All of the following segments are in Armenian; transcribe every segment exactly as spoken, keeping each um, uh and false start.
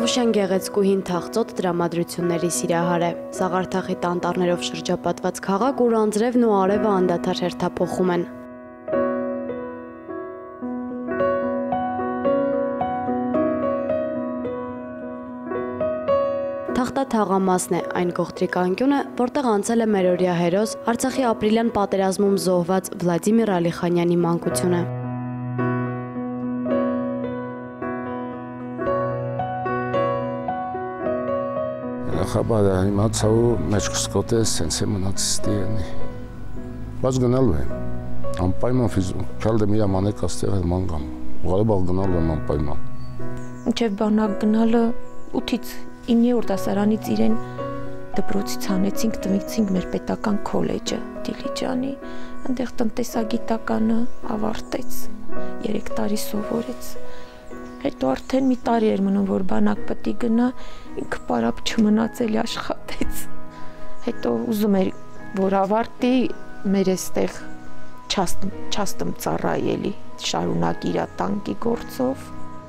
Տավուշյան գեղեցկուհին թաղծոտ տրամադրությունների սիրահար է։ Սաղարթախի տանտառներով շրջապատված քաղաք, ուր անձրևն ու արևը անդադար հերթափոխում են։ Թախտա թաղամասն է, այն գողտրիկ անկյունը, որտեղ անցել է մերօրյա հերոս, Արցախի ապրիլյան պատերազմում զոհված Վլադիմիր Ալիխանյանի մանկությունը։ Խաբարը իմացա ու մեջքս կոտես, սենց է մնացիստի անի։ Բայց գնալու եմ, անպայման քյալ դեմ իր ամանեք աստեղ էլ մանգամ, ուղարի գնալու եմ անպայման։ Մինչև բանակ գնալը ութից ինը դասարանից իրեն դպրոցից հանեցինք, տվեցինք մեր պետական քոլեջը Դիլիջանի, այնտեղ տնտեսագիտականը ավարտեց, երեք տարի սովորեց։ Հետո արդեն մի տարի էր մնում, որ բանակ պետք գնա, ինքը պարապ չմնացել աշխատեց։ Հետո ուզում էր, որ ավարտի, մեր էստեղ չաստմ ծառայելի, շարունակ իր տանկի գործով։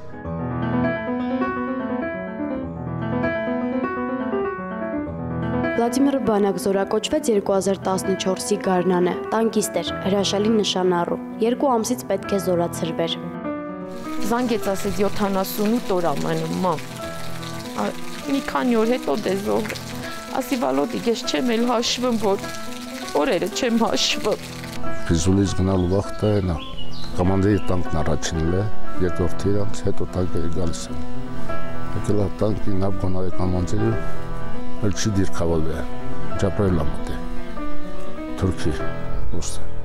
Վլադիմիրը բանակ զորակոչվեց երկու հազար տասնչորսի գարնանը, տանկիստ էր, հրաշալի նշանառու, երկու ամսից պետք է զորացրվեր։ Զանգեց ասեց յոթանասունութ օր ամենում, մամ, մի քանի օր հետո դե զոհ, ասի Վալոդիկ, ես չեմ էլ հաշվում, որ օրերը չեմ հաշվում։ Ֆիզուլից գնալու վաղտը ենա, կամանդեի տանկն առաջինել է, երկորդ իրանց, հետո տանկը գալիս են։ Եկել տանկի նավ գոնարի կամանդերի, էլ չի դիրքավալ է, ճապրել ամատ է, թուրքի, ուստ է։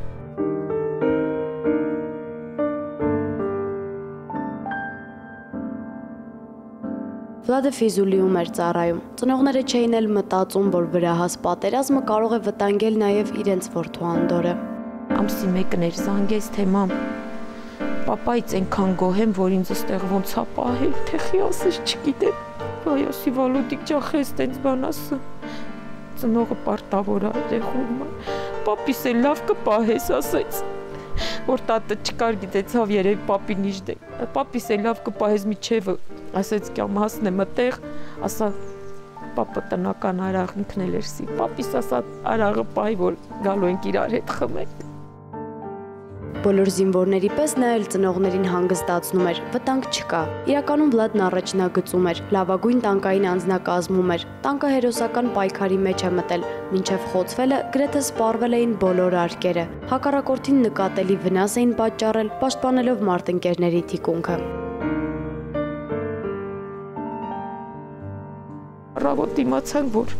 Վլադը Ֆիզուլիում էր ծառայում, ծնողները չէին էլ մտածում, որ վրահաս պատերազմը կարող է վտանգել նաև իրենց որդու Անդորը։ Ամսի մեկն էր զանգեց, թե մամ, պապայից այնքան գոհ եմ, որ ինձ ստեղ ոնց է պահել, թե խիասս չգիտեմ։ Այ ասի Վալոդիկ ջախես տենց բան ասը, ծնողը պարտավոր է երեխում, պապիս էլ լավ կպահես, ասեց, որ տատը չկար գիտեցավ երև պապին իշտ է, պապիս էլ լավ կպահես միջև, ասեց կյամ հասն է մտեղ, ասա պապը տնական արաղ ինքն էլ էր սի, պապիս ասա արաղը պահի, որ գալու ենք իրար հետ խմենք։ Բոլոր զինվորների պես նա էլ ծնողներին հանգստացնում էր, վտանգ չկա։ Իրականում Վլադն առաջնագծում էր, լավագույն տանկային անձնակազմում էր, տանկը հերոսական պայքարի մեջ է մտել, մինչև խոցվելը գրեթե սպառվել էին բոլոր արկերը, հակառակորդին նկատելի վնաս էին պատճառել, պաշտպանելով մարտնկերների թիկունքը։ Առավոտ իմացանք, որ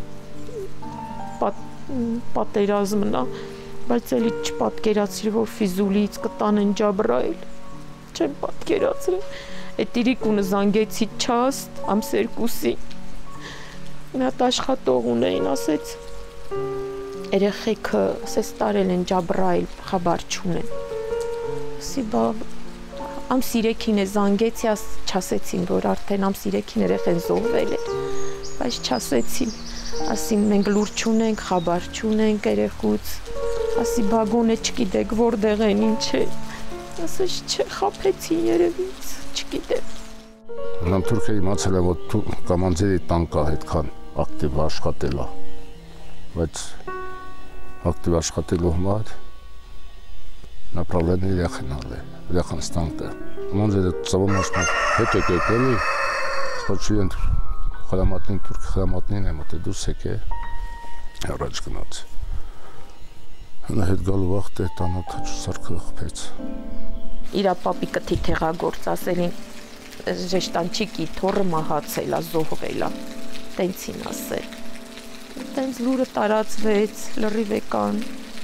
պատերազմն է, բայց էլի չպատկերացրի, որ Ֆիզուլիից կտանեն Ջաբրայել, չեմ պատկերացրել, էտ իրիկունը զանգեցի չաստ, ամսերկուսի, մի հատ աշխատող ունեին, ասեց, երեխեքը ասես տարել են Ջաբրայել, խաբար չունեն, ասի բա, ամսիրեքին է զանգեցի, չասեցին, որ արդեն ամսիրեքին երեխեն զոհվել է, բայց չասեցին, ասին մենք լուր չունենք, խաբար չունենք երեխուց, ասի բագոն է չգիտեք որտեղ են, ինչ է, ասես չէ, խաբեցին երևից, չգիտեմ։ Նամ թուրքը իմացել է, որ կամանդերի տանկա հետքան ակտիվ աշխատել է, բայց ակտիվ աշխատելու համար направление երեխենալ է, երեխանստանքը։ Կամանդերը ծավում աշխատել, հետ եք եկելի, սպաչի են խրամատնին, թուրքի խրամատնին է մտե դուս եք է, առաջ գնաց։ Նա հետ գալու վաղտ է տանոթ սարքը խպեց։ Իրա պապիկը թիթեղագործ ասելին, ժեշտանչիկի թորը մահացել է, զոհվել է, տենցին ասել։ Տենց լուրը տարածվեց, լրիվ եկան,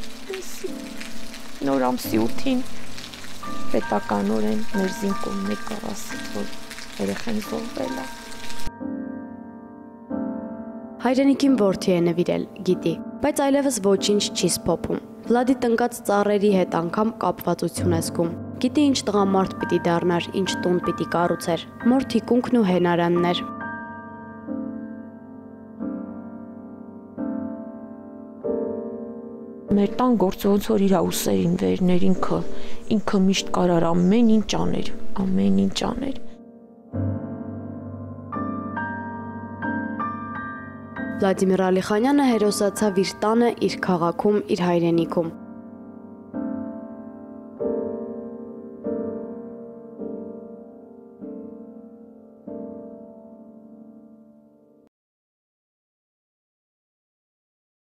նոր ամսի ութին պետականորեն մեր զինկոմն եկավ ասել, որ երեխեն զոհվել է։ Հայրենիքին որդի է նվիրել, գիտի, բայց այլևս ոչինչ չի սփոփում։ Վլադի տնկած ծառերի հետ անգամ կապվածություն է զգում։ Գիտի ինչ տղամարդ պիտի դառնար, ինչ տուն պիտի կառուցեր, մոր թիկունքն ու հենարաններ։ Մեր տան գործը ոնց որ իր ուսերին վերներ, ինքը, ինքը միշտ կարար ամեն ինչ աներ, ամեն ինչ աներ։ Վլադիմիր Ալիխանյանը հերոսացավ իր տանը, իր քաղաքում, իր հայրենիքում։